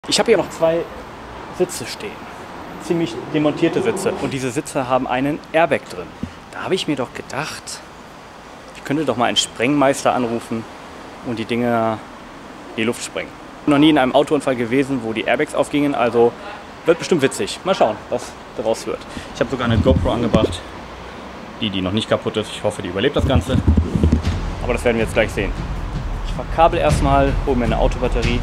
Ich habe hier noch zwei Sitze stehen. Ziemlich demontierte Sitze. Und diese Sitze haben einen Airbag drin. Da habe ich mir doch gedacht, ich könnte doch mal einen Sprengmeister anrufen und die Dinger in die Luft sprengen. Ich bin noch nie in einem Autounfall gewesen, wo die Airbags aufgingen, also wird bestimmt witzig. Mal schauen, was daraus wird. Ich habe sogar eine GoPro angebracht, die noch nicht kaputt ist. Ich hoffe, die überlebt das Ganze. Aber das werden wir jetzt gleich sehen. Ich verkabel erstmal, hole mir eine Autobatterie.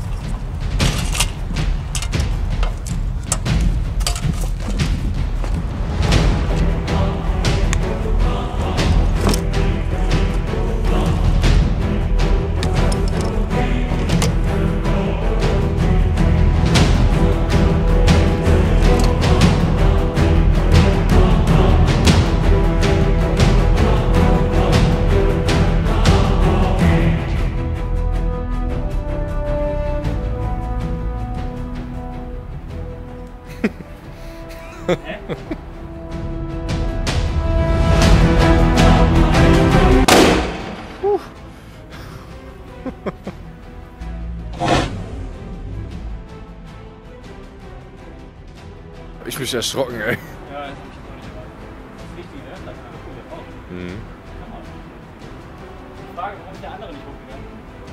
Ich bin erschrocken, ey. Ja, das hab ich auch nicht erwartet. Das ist richtig, ne? Das ist eine coole Frau. Mhm. Ich frage, warum ist der andere nicht hochgegangen?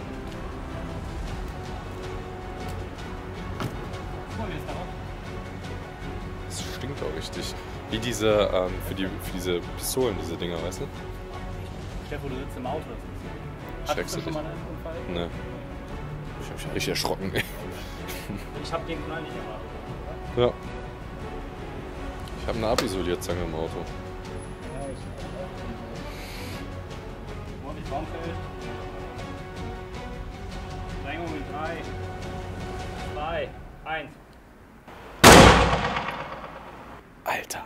Guck mal, wie das da raus. Das stinkt auch richtig. Wie diese, für diese Pistolen, diese Dinger, weißt du? Stefan, du sitzt im Auto. Hattest du schon mal einen Unfall? Ne. Ich hab mich richtig erschrocken, ey. Ich hab den Knall nicht erwartet. Ja. Ich habe eine Abisolierzange im Auto. Ja, ich auch. Wo hab ich Baumfeld? Sprängung in 3, 2, 1. Alter.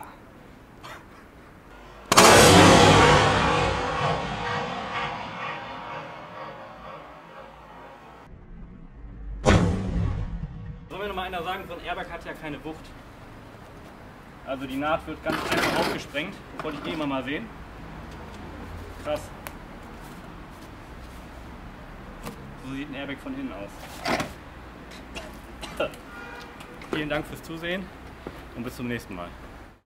Soll mir noch mal einer sagen, so ein Airbag hat ja keine Wucht. Also die Naht wird ganz einfach aufgesprengt. Das wollte ich eh immer mal sehen. Krass. So sieht ein Airbag von innen aus. Vielen Dank fürs Zusehen und bis zum nächsten Mal.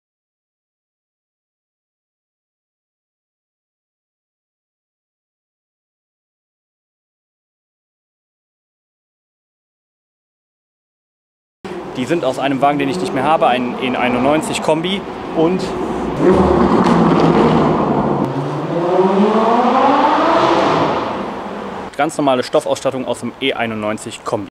Die sind aus einem Wagen, den ich nicht mehr habe, ein E91 Kombi und ganz normale Stoffausstattung aus dem E91 Kombi.